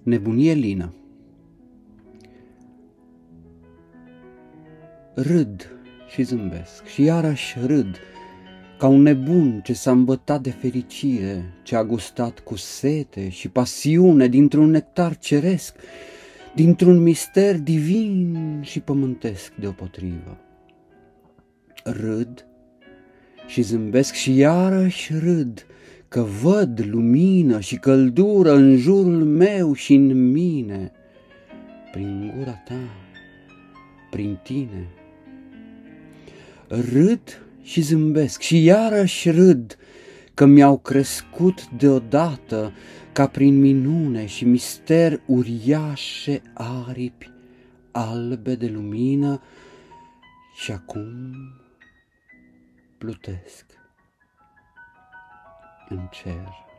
Nebunie lină. Râd și zâmbesc și iarăși râd, ca un nebun ce s-a îmbătat de fericire, ce a gustat cu sete și pasiune dintr-un nectar ceresc, dintr-un mister divin și pământesc deopotrivă. Râd și zâmbesc și iarăși râd, că văd lumină și căldură în jurul meu și în mine, prin gura ta, prin tine. Râd și zâmbesc și iarăși râd, că mi-au crescut deodată, ca prin minune și mister, uriașe aripi albe de lumină și acum plutesc în cer.